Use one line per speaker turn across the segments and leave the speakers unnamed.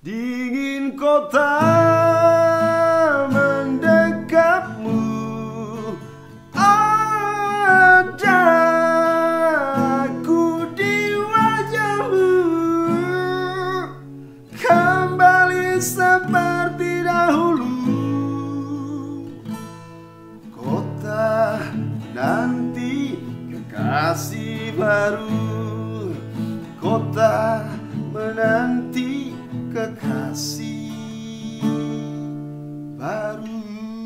Dingin kota mendekapmu, ada aku di wajahmu, kembali seperti dahulu. Kota nanti kekasih baru, kota menanti kekasih baru.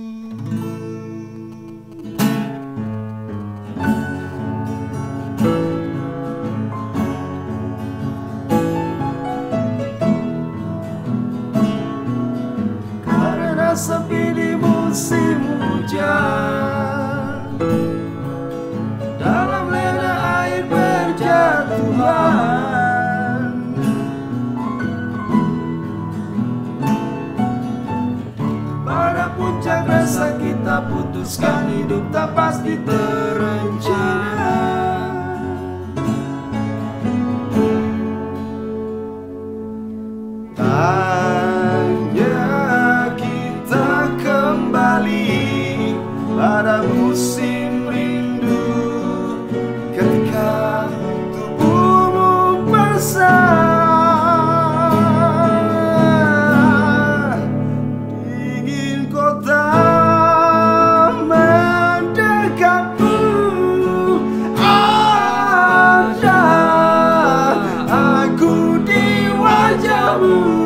Karena sepi di musim hujan, dalam lena air berjatuhan, puncak rasa kita putuskan hidup tak pasti terencana. Tanya kita kembali pada musim rindu, ketika tubuhmu basah. Ada aku di wajahmu,